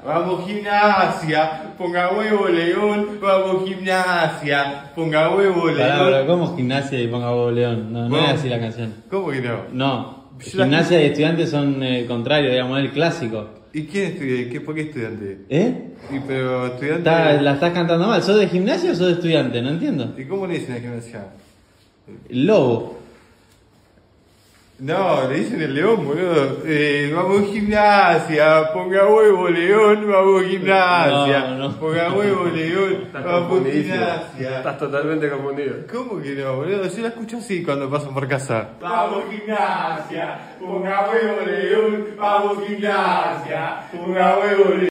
vamos gimnasia, ponga huevo león, vamos gimnasia, ponga huevo león. Pará, ¿cómo gimnasia y ponga huevo león? No, no es así la canción. ¿Cómo que no? No, gimnasia y estudiantes son contrarios, digamos, es el clásico. ¿Y quién estudia? ¿Por qué estudiante? ¿Eh? Pero estudiante... La estás cantando mal. ¿Sos de gimnasia o sos de estudiante? No entiendo. ¿Y cómo le dicen a gimnasia? El lobo. No, le dicen el león, boludo. Vamos gimnasia, ponga huevo león, vamos gimnasia. No. Ponga huevo león, vamos gimnasia. Estás totalmente confundido. ¿Cómo que no, boludo? Yo la escucho así cuando paso por casa. Vamos gimnasia, ponga huevo león, vamos gimnasia, ponga huevo león.